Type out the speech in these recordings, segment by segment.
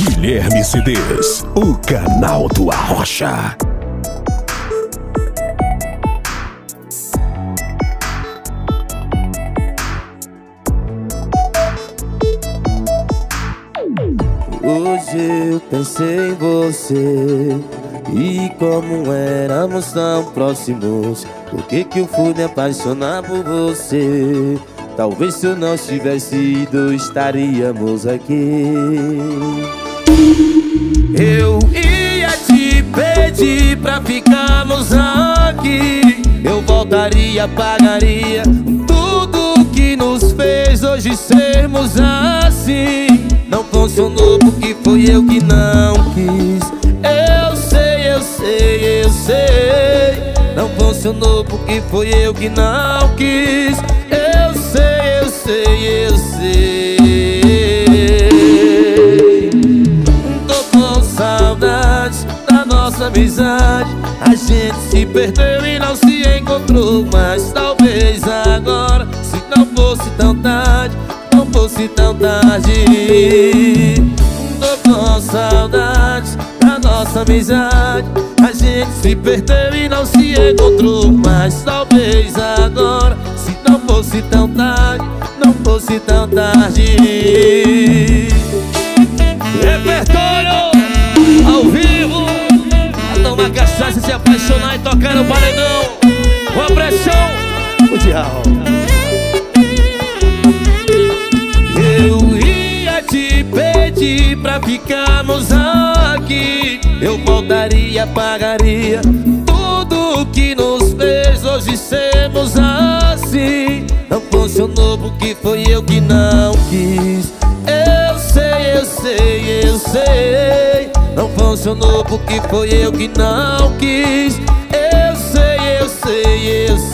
Guilherme CDs, o canal do Arrocha. Hoje eu pensei em você e como éramos tão próximos, por que eu fui me apaixonar por você? Talvez se eu não tivesse ido, estaríamos aqui. Eu ia te pedir pra ficarmos aqui. Eu voltaria, pagaria tudo que nos fez hoje sermos assim. Não funcionou porque foi eu que não quis. Eu sei, eu sei, eu sei. Não funcionou porque foi eu que não quis. Eu sei, eu sei, eu sei. Tô com saudades da nossa amizade. A gente se perdeu e não se encontrou mais. Talvez agora, se não fosse tão tarde, não fosse tão tarde. Tô com saudades da nossa amizade. A gente se perdeu e não se encontrou mais. Talvez agora, se não fosse tão tarde, não fosse tão tarde. Repertório ao vivo. A tomar cachaça, se apaixonar e tocar no paredão. Com a pressão mundial. Eu ia te pedir pra ficarmos aqui. Eu voltaria, pagaria tudo que nos fez hoje sermos assim. Não funcionou porque foi eu que não quis. Eu sei, eu sei, eu sei. Não funcionou porque foi eu que não quis. Eu sei, eu sei, eu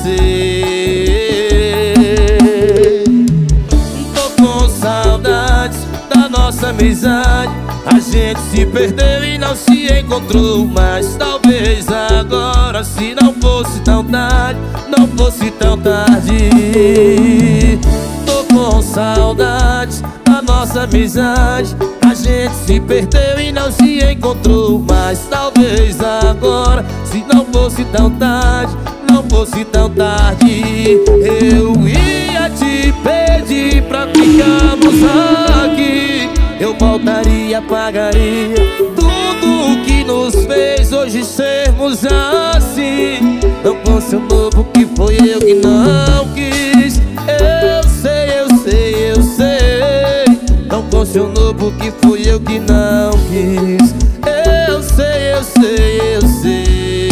sei. Tô com saudades da nossa amizade. A gente se perdeu e não se encontrou mais. Talvez agora, se não fosse tão tarde, não fosse tão tarde. Tô com saudades da nossa amizade. A gente se perdeu e não se encontrou mais. Talvez agora, se não fosse tão tarde, não fosse tão tarde. Eu ia te pedir pra ficarmos aqui. Eu voltaria, pagaria tudo que nos fez hoje sermos assim. Não funcionou porque foi eu que não quis. Eu sei, eu sei, eu sei. Não funcionou porque foi eu que não quis. Eu sei, eu sei, eu sei.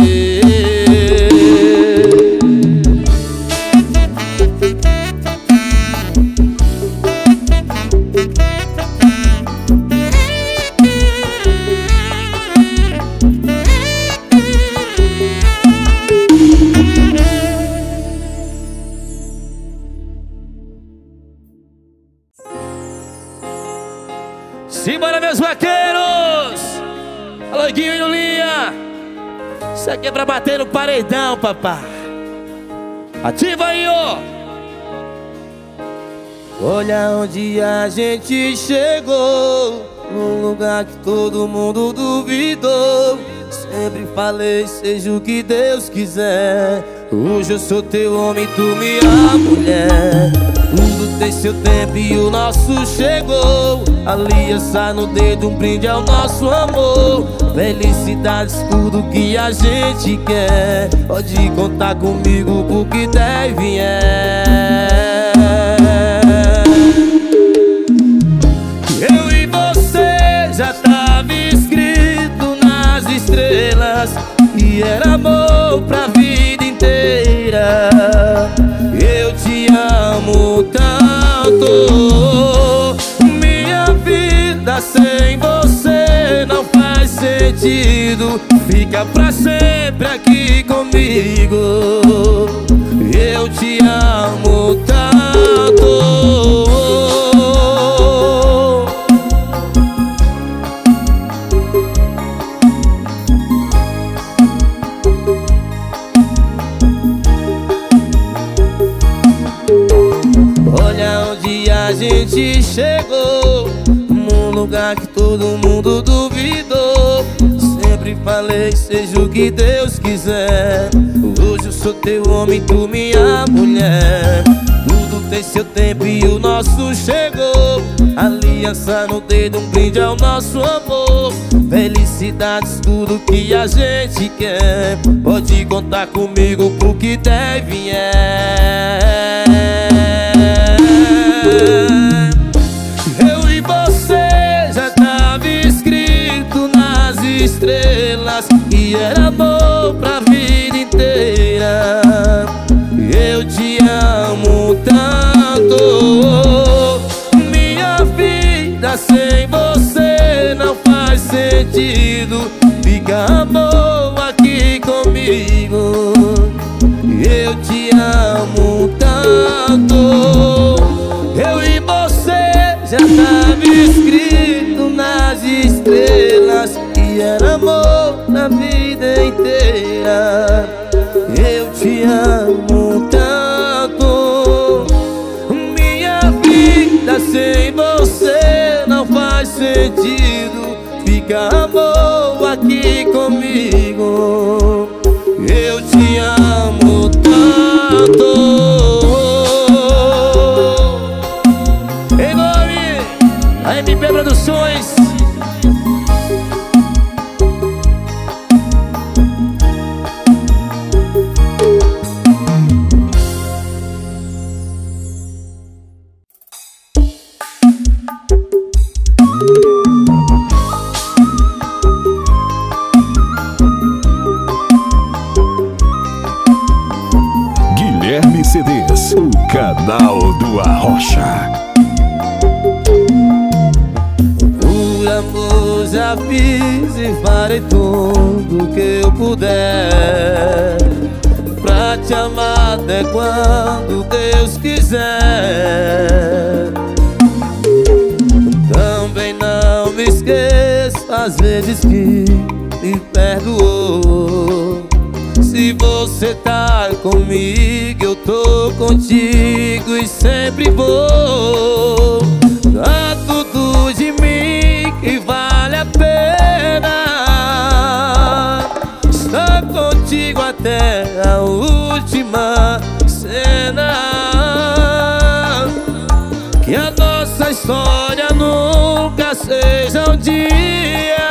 Simbora, meus vaqueiros! Alô, Guinho e Lulinha! Isso aqui é pra bater no paredão, papá. Ativa aí, ó! Olha onde a gente chegou, num lugar que todo mundo duvidou. Sempre falei, seja o que Deus quiser. Hoje eu sou teu homem, tu minha mulher. Tudo tem seu tempo e o nosso chegou. Aliança no dedo, um brinde ao nosso amor. Felicidades, tudo que a gente quer. Pode contar comigo pro que der e vier. Eu e você já tava escrito nas estrelas que era amor pra vida inteira. Eu te amo tanto. Minha vida sem você não faz sentido. Fica pra sempre aqui comigo. Eu te amo tanto. Olha onde a gente chegou, num lugar que todo mundo duvidou. Sempre falei, seja o que Deus quiser. Hoje eu sou teu homem, tu minha mulher. Tudo tem seu tempo e o nosso chegou. Aliança no dedo, um brinde ao nosso amor. Felicidades, tudo que a gente quer. Pode contar comigo pro que der e vier. Eu e você já tava escrito nas estrelas que era amor pra vida inteira. Eu te amo tanto. Minha vida sem você não faz sentido. Fica amor aqui comigo. Eu te amo tanto. Eu e você já tava escrito nas estrelas que era amor na vida inteira. Eu te amo tanto. Minha vida sem você não faz sentido. Fica amor aqui comigo. Eu te amo tanto. Ei, nome, a MP Produções. Guilherme CDs, o canal do Arrocha. Por amor já fiz e farei tudo que eu puder pra te amar até quando Deus quiser. Também não me esqueço às vezes que me perdoou. Se você tá comigo, eu tô contigo e sempre vou. Dá tudo de mim que vale a pena. Estar contigo até a última cena. Que a nossa história nunca seja um dia.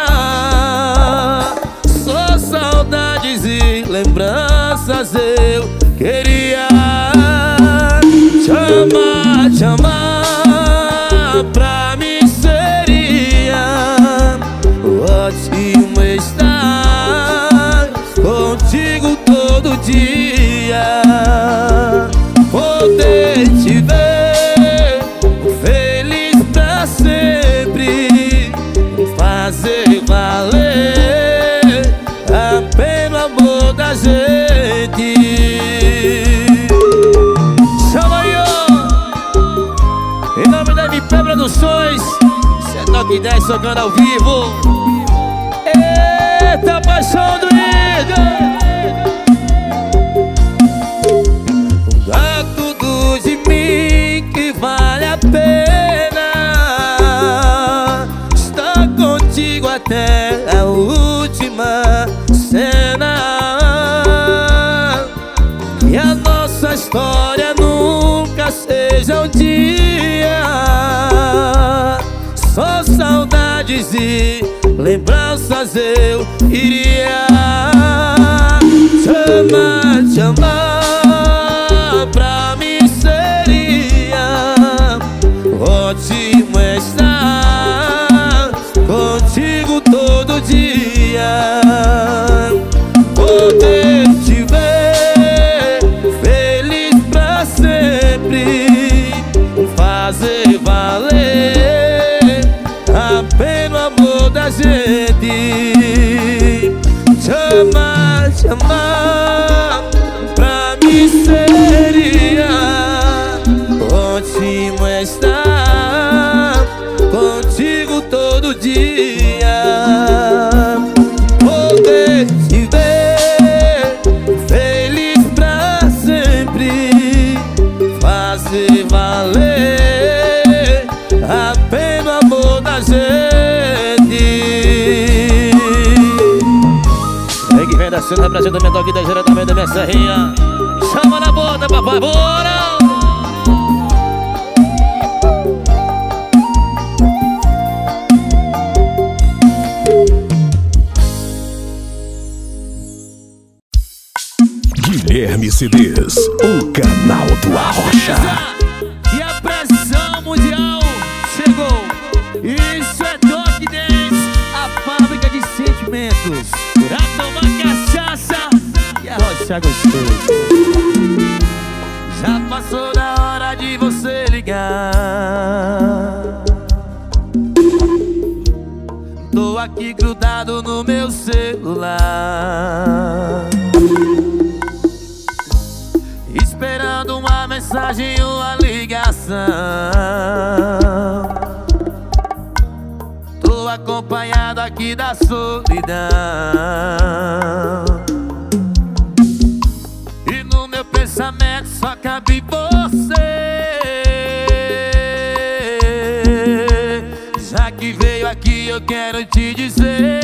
Só saudades e lembranças eu queria te amar. Pra mim seria ótimo estar contigo todo dia. Poder te ver feliz pra sempre. Fazer valer a pena o amor da gente. Chama aí, ó. Em nome da MP Produções, cê toca ideia tocando ao vivo. Eita, paixão do Igor. Dá tudo de mim que vale a pena. Estar contigo até a última cena. E a nossa história nunca seja um dia. Só saudades e lembranças eu iria te amar. Pra mim seria ótimo estar contigo todo dia. Poder te ver feliz pra sempre. Fazer valer a pena o amor da gente. Te amar. Pra mim seria ótimo estar contigo todo dia. Poder te ver feliz pra sempre. Fazer valer a pena o amor da sede. Aí que vem descendo, representamento aqui diretamente da minha serrinha. Chama na bota, papai, bora! Guilherme CDs, o canal do Arrocha. E a pressão mundial chegou. Isso é Doc Dance, a fábrica de sentimentos. Pra tomar cachaça e arrochar gostoso. Já passou da hora de você ligar. Tô aqui grudado no meu celular, esperando uma mensagem ou uma ligação. Tô acompanhado aqui da solidão, e no meu pensamento só cabe você. Já que veio aqui eu quero te dizer.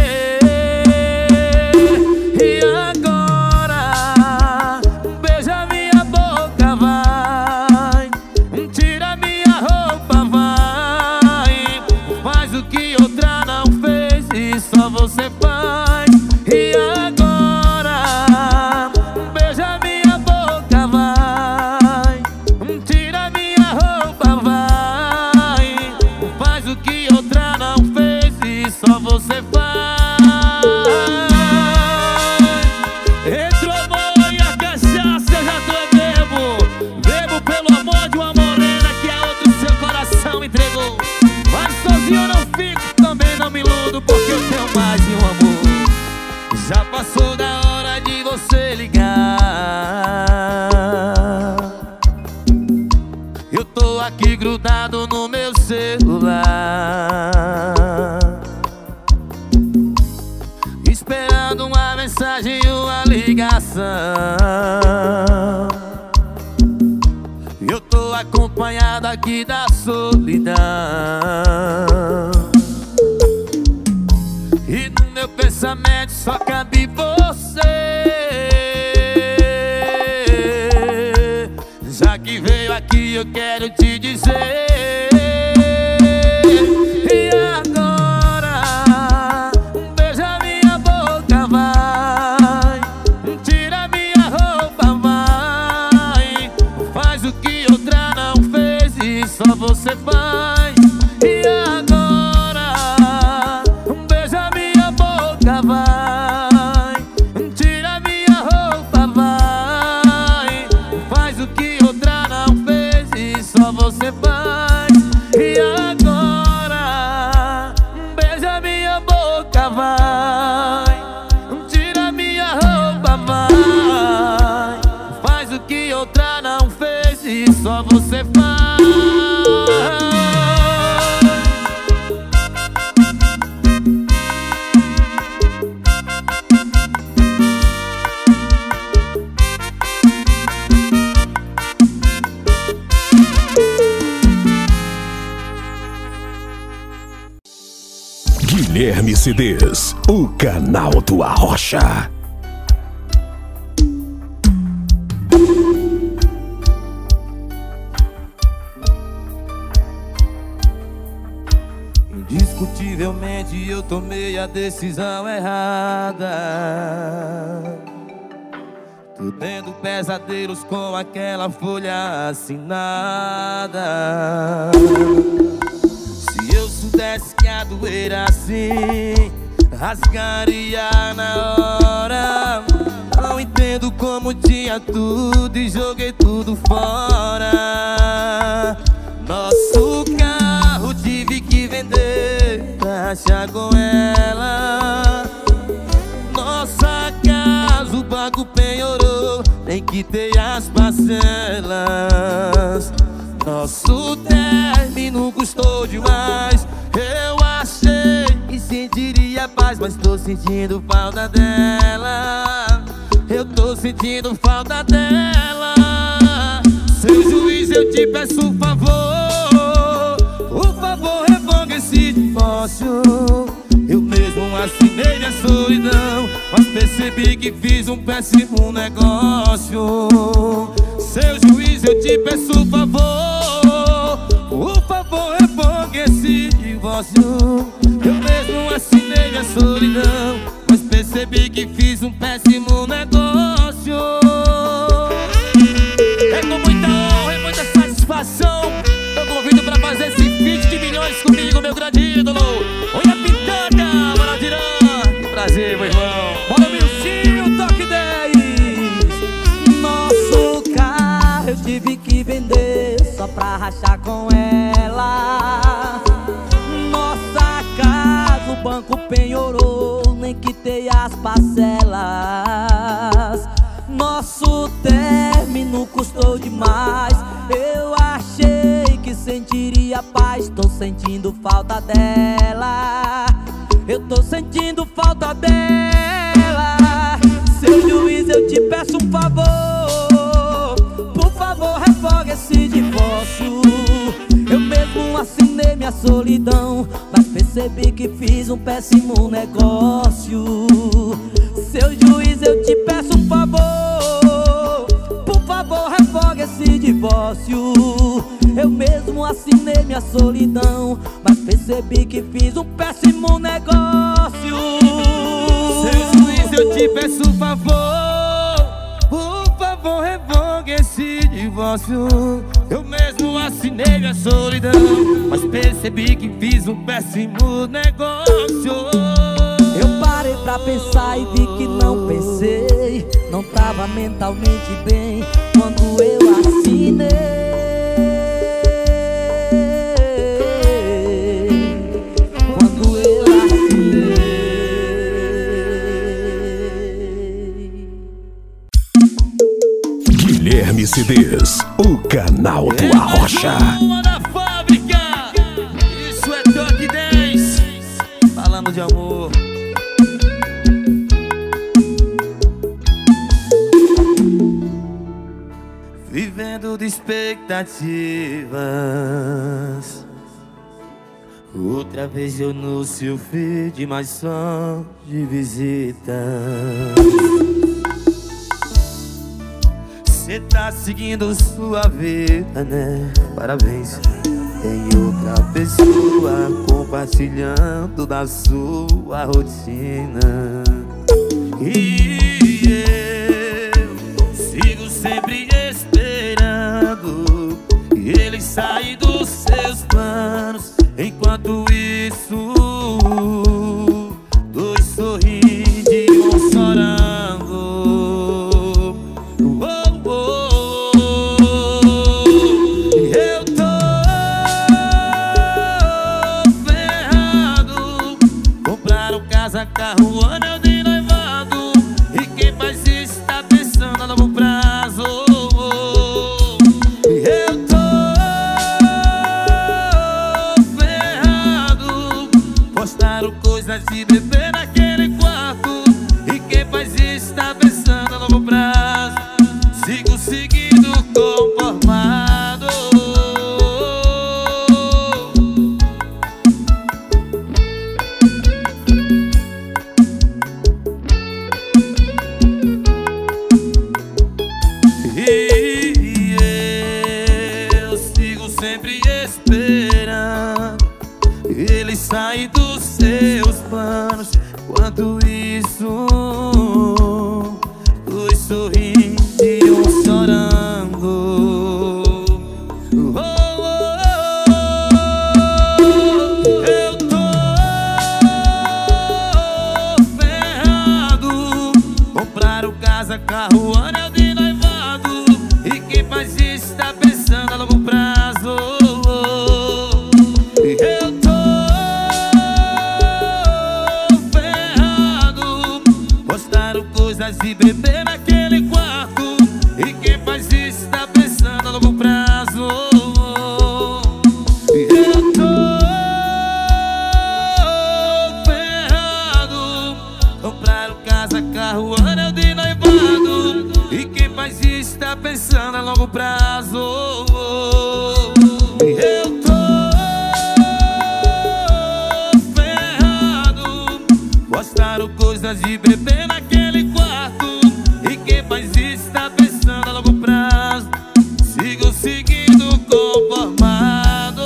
E agora, beija minha boca, vai. Tira minha roupa, vai. Faz o que outra não fez e só você faz. E agora, beija minha boca, vai. Tira minha roupa, vai. Faz o que outra não fez e só você faz. Entrou bom e a cachaça eu já tô bebo. Bebo pelo amor de uma morena que a outro seu coração entregou. Mas sozinho eu não fico, também não me iludo, porque eu tenho mais de um amor. Já passou da hora de você ligar. Eu tô aqui grudado no meu celular, esperando uma mensagem ou uma ligação. Eu tô acompanhado aqui da solidão, e no meu pensamento só cabe você. Já que veio aqui eu quero te dizer. E agora, beija minha boca, vai. Tira minha roupa, vai. Faz o que outra não fez e só você faz. E agora, beija minha boca, vai. Tira minha roupa, vai. Faz o que outra não fez e só você faz. E agora, beija minha boca, vai. Tira minha roupa, vai. Faz o que outra não fez e só você faz. Guilherme CDs, o canal do Arrocha. Indiscutivelmente eu tomei a decisão errada. Tô tendo pesadelos com aquela folha assinada. Se eu soubesse que ia doer assim, rasgaria na hora. Não entendo como tinha tudo e joguei tudo fora. Nosso carro tive que vender pra achar com ela. Nossa casa o banco penhorou, nem quitei as parcelas. Nosso término custou demais. Eu achei que sentiria paz, mas tô sentindo falta dela. Eu tô sentindo falta dela. Seu juiz, eu te peço um favor, por favor, revoga esse divórcio. divórcio. Eu mesmo assinei minha solidão, mas percebi que fiz um péssimo negócio. Seu juiz, eu te peço favor, por favor, revogue esse divórcio. Eu mesmo assinei minha solidão, mas percebi que fiz um péssimo negócio. É com muita honra e muita satisfação eu convido pra fazer esse feat de milhões comigo, meu grande ídolo. Olha a Pitanga, Maradirã. Que prazer, meu irmão. Bora, Milcinho, toque 10. Nosso carro eu tive que vender só pra rachar com ela. Nossa casa o banco penhorou, nem quitei as parcelas. Nosso término custou demais. Eu achei que sentiria paz, tô sentindo falta dela. Eu tô sentindo falta dela. Seu juiz, eu te peço um favor, por favor, revogue esse divórcio. Eu mesmo assinei minha solidão, mas percebi que fiz um péssimo negócio. Seu juiz, eu te peço um favor, por favor, revogue esse divórcio. Eu mesmo assinei minha solidão, mas percebi que fiz um péssimo negócio. Seu juiz, eu te peço um favor, por favor, revogue esse divórcio. Eu mesmo assinei minha solidão, mas percebi que fiz um péssimo negócio. Eu parei pra pensar e vi que não pensei, não tava mentalmente bem quando eu assinei. Quando eu assinei. Guilherme CDs, o canal do Arrocha. Uma da fábrica, isso é Toque 10, falando de amor. Vivendo de expectativas, outra vez eu no seu feed, mas só de visita. Cê tá seguindo sua vida, né? Parabéns. Tem outra pessoa compartilhando da sua rotina. E eu sigo sempre esperando ele sair dos seus planos. Enquanto isso, dois sorrindo e um chorando. Eu tô ferrado. Compraram casa, carro, anel de noivado. E quem faz isso tá pensando a longo prazo. Eu tô ferrado. Postaram coisas de beber naquele quarto. E quem faz isso tá pensando a longo prazo. Sigo seguindo conformado. E eu sigo sempre esperando ele sair dos seus planos. Enquanto isso, dois sorrindo e um chorando. Eu tô ferrado. Compraram casa, carro, anel de noivado. E quem faz isso tá pensando a longo prazo. Eu tô ferrado. Postaram coisas de beber naquele quarto. E quem faz isso tá pensando a longo prazo. Eu tô ferrado. Compraram casa, carro, anel de noivado. E quem faz isso tá pensando a longo prazo. Eu tô ferrado. coisas de beber naquele quarto. E quem faz isso tá pensando a longo prazo. Sigo seguindo conformado.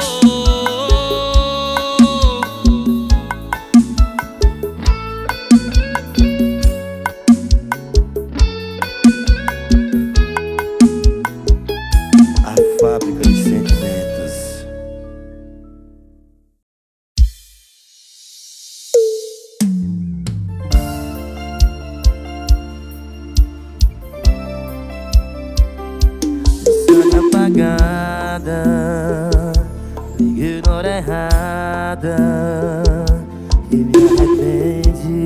A fábrica de sentimentos. Apagada, liguei na hora errada e me arrependi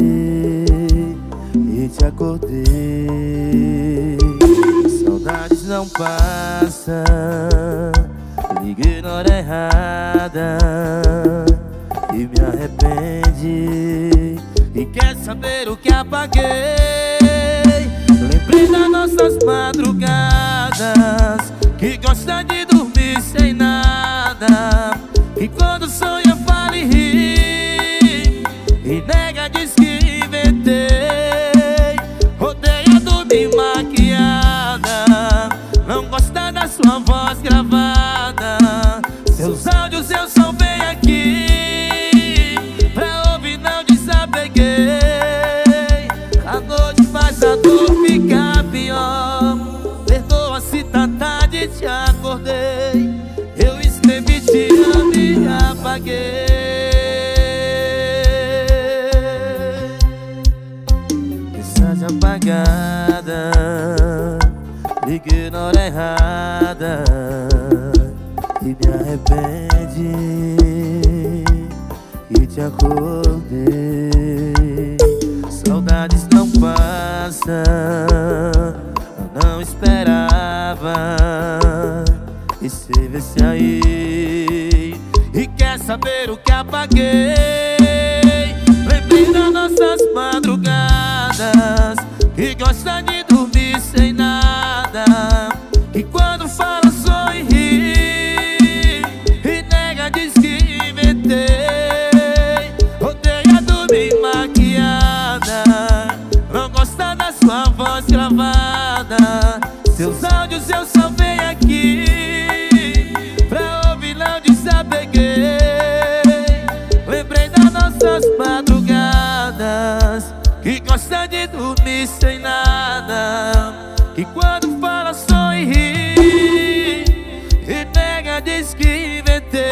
e te acordei. Saudades não passam, liguei na hora errada e me arrependi. E quer saber o que apaguei? Lembrei das nossas madrugadas, que gosta de dormir sem nada, que quando sonha fala e ri, e nega diz que inventei. Odeia dormir maquiada, não gosta da sua voz gravada. Seus áudios eu salvei aqui, pra ouvir não desapeguei. A noite faz a dor ficar pior. Perdoa se tá tarde, te acordei. Eu escrevi te amo e apaguei. Mensagem apagada, liguei na hora errada e me arrependi e te acordei. Saudades não passam, não esperava. E você vê-se aí e quer saber o que apaguei? Lembrei das nossas madrugadas, que gosta de dormir sem nada, que quando fala só e ri, e nega diz que inventei. Odeia dormir maquiada, não gosta da sua voz gravada. Seus áudios eu salvei aqui, pra ouvir não desapeguei. Lembrei das nossas madrugadas, que gosta de dormir sem nada, que quando fala só e ri, e nega diz que inventei.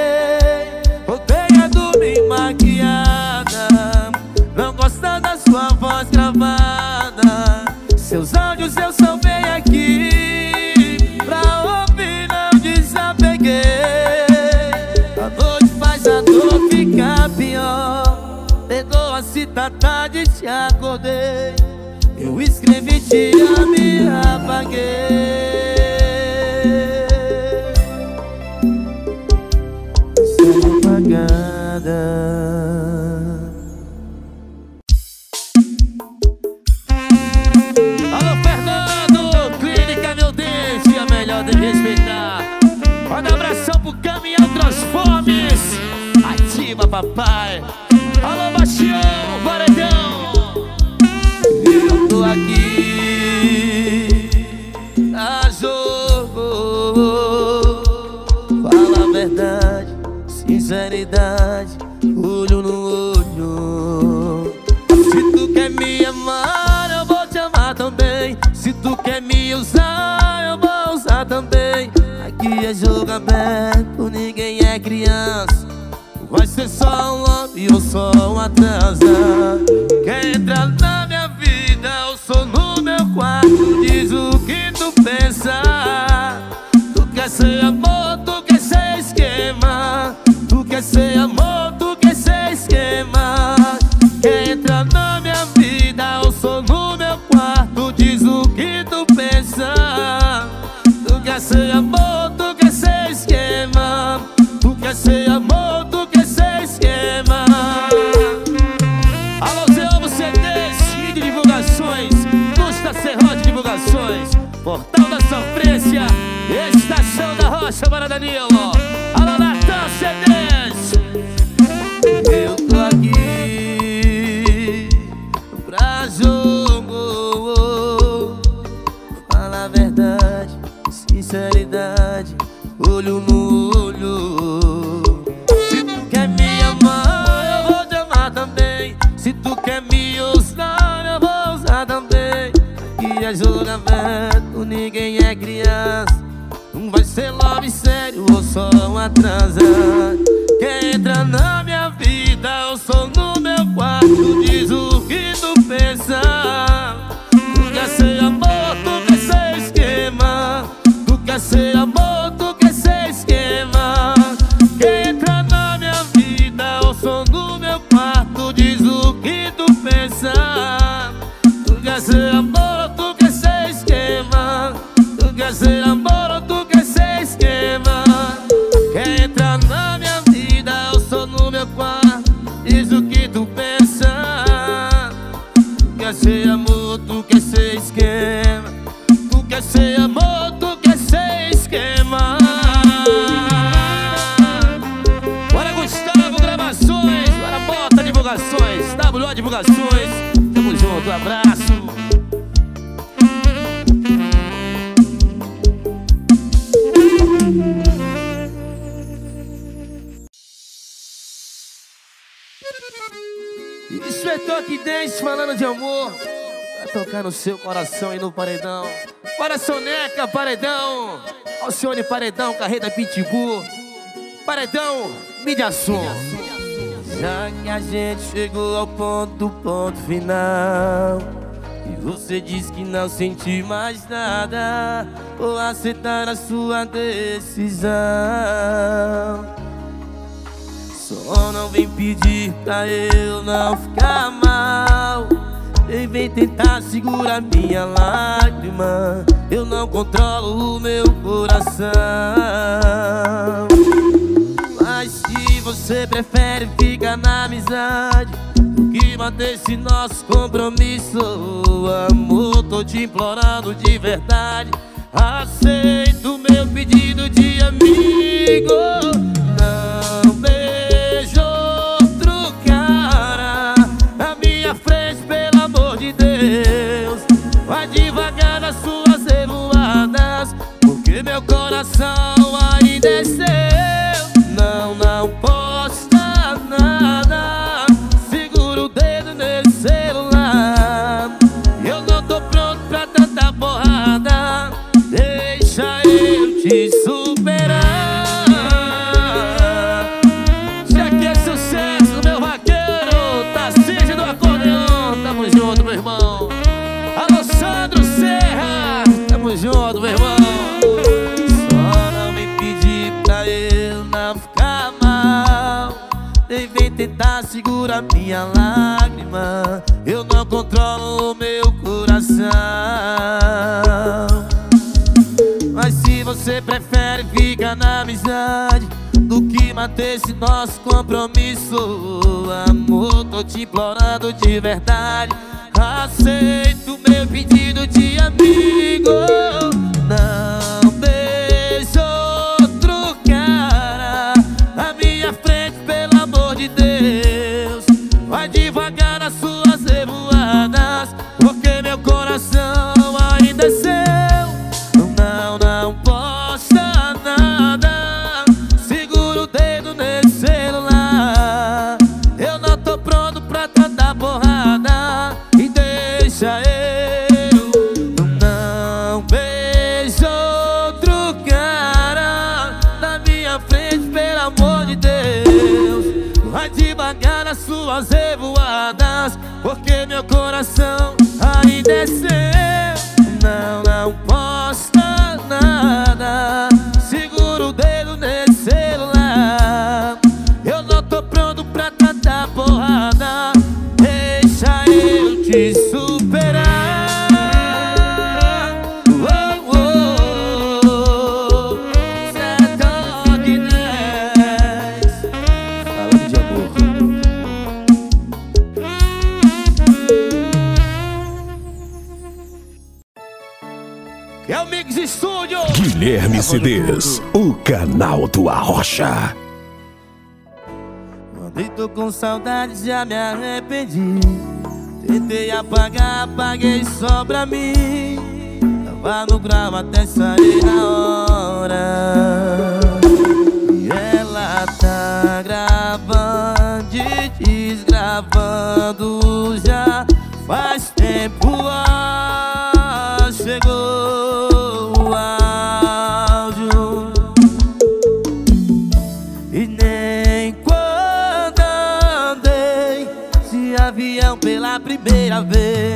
Odeia dormir maquiada, não gosta da sua voz gravada. Seus áudios eu salvei aqui, pra ouvir não desapeguei. A noite faz a dor ficar pior. Perdoa se tá tarde, te acordei. Eu escrevi te amo e apaguei. Mensagem apagada. De respeitar. Manda um abração pro Caminhão Transformes. Ativa, papai. Alô, Bastião, Paredão. Eu tô aqui a jogo. Fala a verdade, sinceridade, olho no olho. Se tu quer me amar, eu vou te amar também. Se tu quer me usar, eu vou usar também. Aqui é jogo aberto, ninguém é criança. Vai ser só um homem ou só um atrasado. Quer entrar na minha vida, eu sou no meu quarto. Diz o que tu pensa. Tu quer ser amor, tu quer ser esquema. Tu quer ser amor, tu quer ser esquema. Quer entrar na minha vida, eu sou no meu quarto. Diz o que tu pensa. Tu quer ser amor, tu quer ser esquema. Tu quer ser amor, tu quer ser esquema. Alô, Zé Ovo CDs e divulgações, Gusta Serrote Divulgações, Portal da Sofrência, Estação da Rocha para Danilo. Alô, Natal CDs. Eu tô aqui é julgamento, ninguém é criança. Não vai ser love sério ou só uma transa. Quem entra na minha vida, eu sou no meu quarto. Diz o que tu pensa. Tu quer ser amor, tu quer ser esquema. Tu quer ser amor, tu quer ser esquema. Quem entra na minha vida, eu sou no meu quarto. Diz o que tu pensa. Tu quer ser amor, tu quer ser esquema. Tu quer ser amor ou tu quer ser esquema. Quer entrar na minha vida, eu sou no meu quarto. Diz o que tu pensa. Tu quer ser amor, tu quer ser esquema. Tu quer ser amor, tu quer ser esquema. Bora Gustavo Gravações, bora Bota Divulgações, WO Divulgações. Tamo junto, abraço. Isso é Toque Dance falando de amor. Vai tocar no seu coração e no paredão. Bora Soneca, paredão. Alcione, paredão, Carreta Pitbull. Paredão, Mídia Som. Já que a gente chegou ao ponto final e você diz que não sente mais nada, vou aceitar a sua decisão. Só não vem pedir pra eu não ficar mal, nem vem tentar segurar minha lágrima. Eu não controlo o meu coração. Mas se você prefere ficar na amizade do que manter esse nosso compromisso, amor, tô te implorando de verdade, aceita o meu pedido de amigo. Não vejo outro cara na minha frente, pelo amor de Deus. Vai devagar nas suas revoadas, porque meu coração ainda é seu. Não posta nada, segura o dedo nesse celular. Eu não tô pronto pra tanta porrada, deixa eu te superar. Já que é sucesso, meu vaqueiro, tá seja do acordeão. Tamo junto, meu irmão. Alô, Sandro Serra, tamo junto, meu irmão. Só não me pedir pra eu não ficar mal, nem vem tentar segurar minha lágrima. Eu não controlo o meu coração. Mas se você prefere ficar na amizade do que manter esse nosso compromisso, amor, tô te implorando de verdade, aceita o meu pedido de amigo. Não vejo outro cara na minha frente, pelo amor de Deus. Vai devagar nas suas revoadas, porque meu coração ainda é seu. Não posta nada, segura o dedo nesse celular. Eu não tô pronto pra tanta porrada, e deixa eu. Não vejo outro cara na minha frente, pelo amor de Deus. Vai devagar nas suas revoadas, porque meu coração ainda é seu. Não posta nada, segura o dedo nesse celular. Eu não tô pronto pra tanta porrada, deixa eu te superar. Cê é Toque Dance falando de amor. É o Mix Studio. Guilherme CDs, o canal do Arrocha. Andei, tô com saudade, já me arrependi. Tentei apagar, apaguei só pra mim. Tava no grau até sair na hora. E ela tá gravando e desgravando já faz tempo. avião pela primeira vez.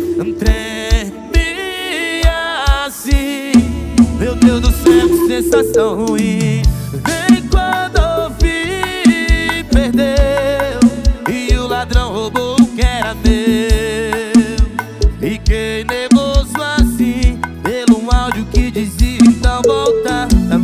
Tremi assim, meu Deus do céu, que sensação ruim. Nem quando eu vi, perdeu, e o ladrão roubou o que era meu. Fiquei nervoso assim, pelo áudio que dizia então volta a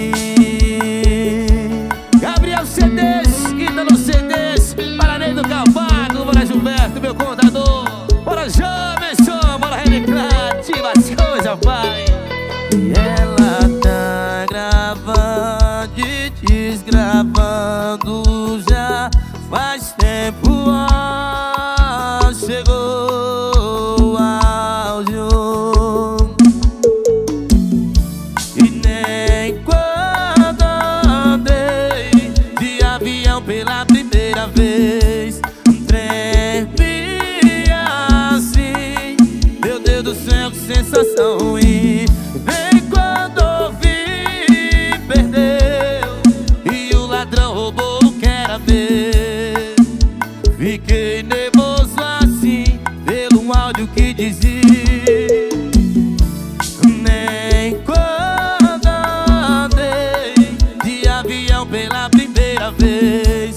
mim. Gabriel CDs, Ítalo CDs, Paranei do Calvado, bora Gilberto, meu contador. Bora Jamerson, bora Reniclar, ativa as coisas, pai. E ela tá gravando e desgravando já faz tempo. Chegou o áudio e nem quando andei de avião pela primeira vez. Tremi assim, meu Deus do céu, que sensação ruim. Nem quando ouvi, perdeu, e o ladrão roubou o que era meu. Fiquei nervoso assim, pelo áudio que dizia. Nem quando andei de avião pela primeira vez.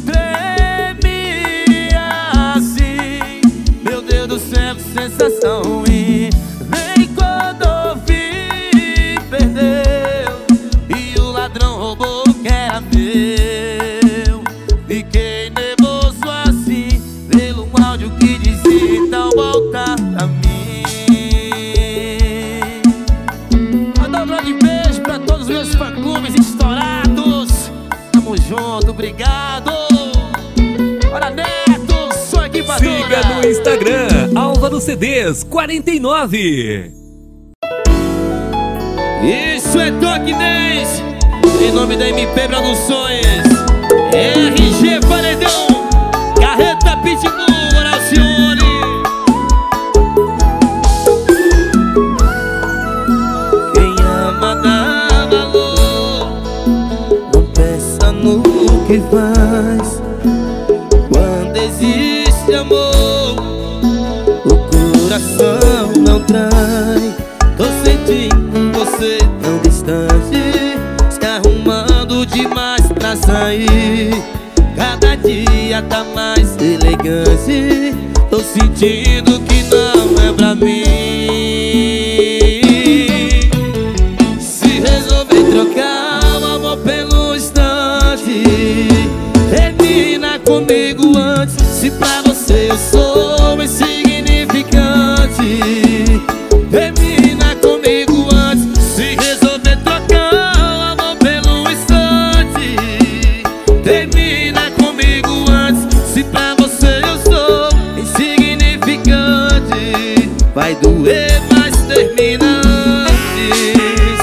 Tremi assim, meu Deus do céu, que sensação ruim. Nem quando ouvi, perdeu, e o ladrão roubou o que era meu. Fiquei nervoso assim, pelo áudio que dizia então volta a mim. Mandar um grande beijo pra todos os meus fã-clubes estourados. Tamo junto, obrigado. Bora Neto, sou aqui pra Siga no Instagram, Álvaro CDs 49. Isso é Toquinês, em nome da MP Produções. RG Paredão, Carreta Pitbull, Alcione. Quem ama dá valor, não pensa no que faz. Quando existe amor, o coração não trai. Tô sentindo você tão distante, se arrumando demais pra sair. Cada dia tá mais elegante, tô sentindo que não é pra mim. Se resolver trocar o amor pelo instante, termina comigo antes. Se pra você eu sou insignificante, termina comigo antes. Se resolver trocar o amor pelo instante, termina comigo antes. Se pra você eu sou insignificante, vai doer, mas termina antes.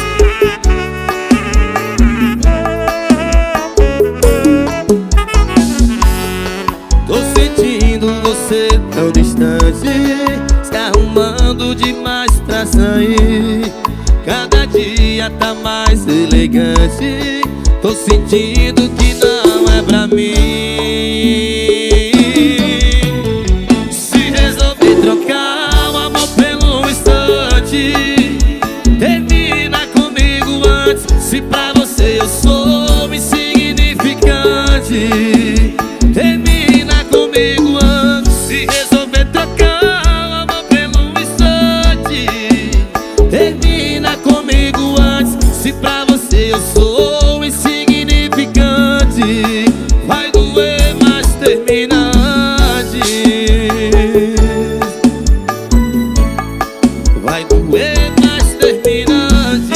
Tô sentindo você tão distante, se arrumando demais pra sair. Cada dia tá mais elegante, tô sentindo que não é pra mim. Se resolver trocar o amor pelo instante, termina comigo antes. Se pra você eu sou insignificante, termina comigo antes. Se resolver trocar o amor pelo instante, termina comigo antes. Se pra você eu sou insignificante, vai doer, mas termina antes. Vai doer, mas termina antes.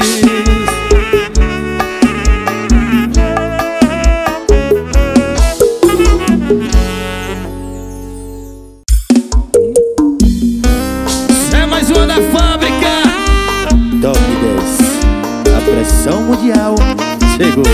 É mais uma da fábrica. Top 10, a pressão mundial chegou.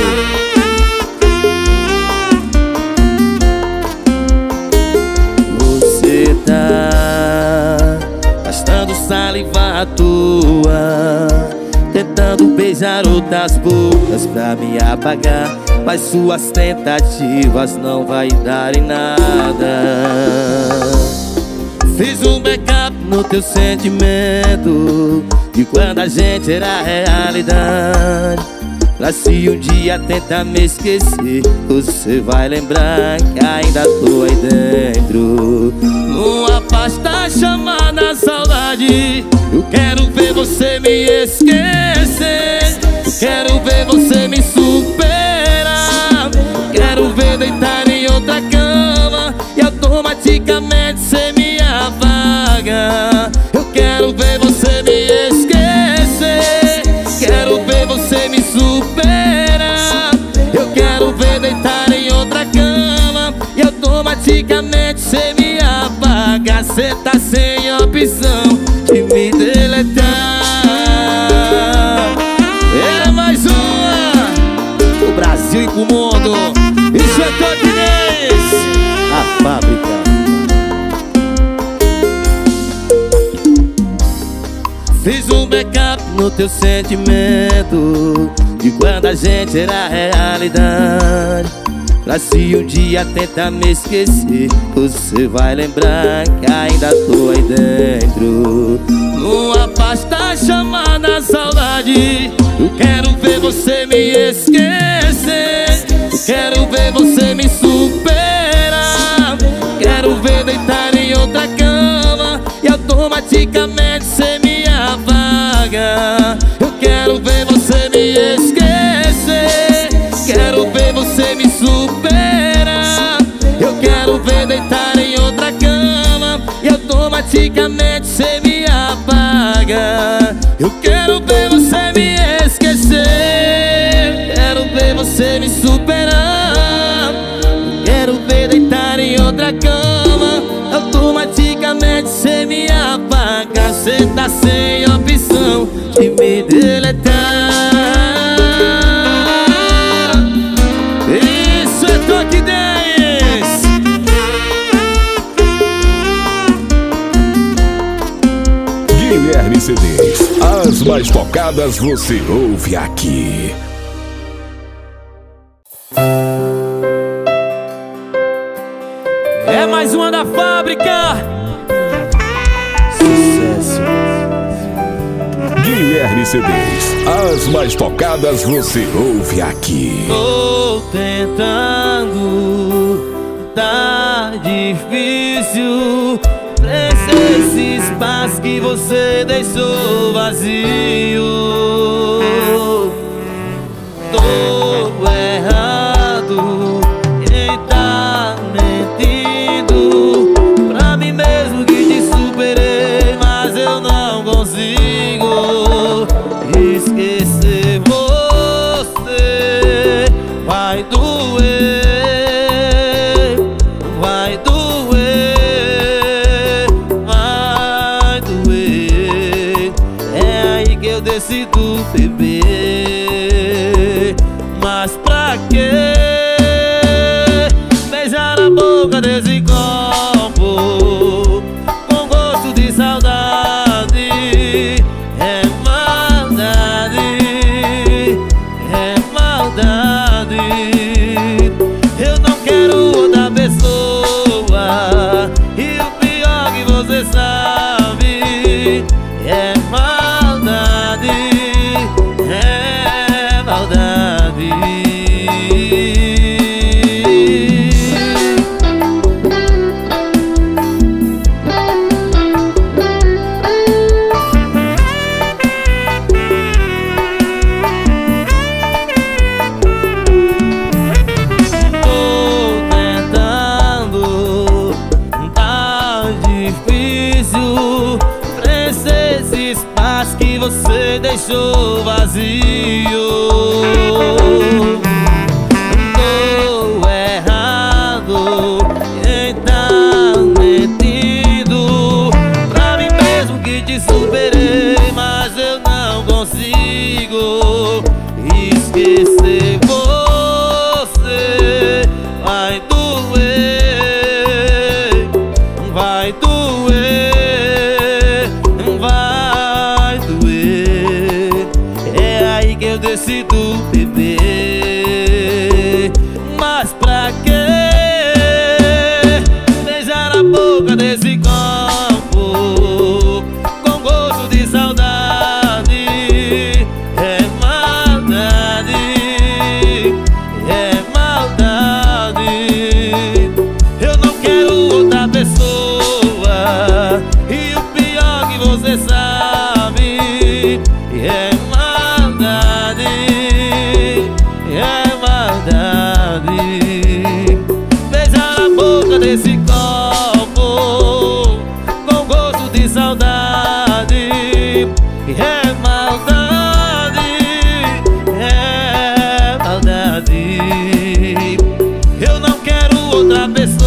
Você tá gastando saliva à toa, tentando beijar outras bocas pra me apagar. mas suas tentativas não vai dar em nada. Fiz um backup no teu sentimento de quando a gente era realidade, pra se um dia tentar me esquecer, você vai lembrar que ainda tô aí dentro. Numa pasta chamada saudade, eu quero ver você me esquecer, quero ver você me superar, quero ver deitar em outra cama e automaticamente cê me apaga. Eu quero ver você me esquecer, quero ver você me superar, eu quero ver deitar em outra cama e automaticamente cê me apaga. Cê tá sem opção de me deletar. É mais uma o Brasil e com o mundo. Isso é Toquinês, A fábrica. fiz um backup no teu sentimento de quando a gente era realidade, pra se um dia tentar me esquecer, você vai lembrar que ainda tô aí dentro. Numa pasta chamada saudade, eu quero ver você me esquecer, eu quero ver você me superar, quero ver deitar em outra cama e automaticamente cê me apaga. Eu quero ver você me esquecer, quero ver você me superar, eu quero ver deitar em outra cama e automaticamente cê me apaga. Eu quero ver você me esquecer, quero ver você me superar, quero ver deitar em outra cama, automaticamente cê me apaga. Cê tá sem opção de me deletar. Isso é Toquinês. Guilherme CDs, as mais tocadas você ouve aqui. É mais uma da fábrica. Sucesso. Guilherme CDs, as mais tocadas você ouve aqui. Tô tentando, tá difícil, preencher esse espaço que você deixou vazio. Tô errado em tá mentindo pra mim mesmo que te superei, mas eu não consigo esquecer você. Vai doer, vai doer, vai doer. É aí que eu decido beber. Mas pra quê beijar a boca desse copo com gosto de saudade? É maldade, é maldade. Eu não quero outra pessoa e o pior que você sabe é maldade, é maldade. Você deixou vazio. Tô errado em tá mentindo pra mim mesmo que te superei, mas eu não consigo esquecer você. Vai doer, vai doer, vai doer. É aí que eu decido beber. outra pessoa.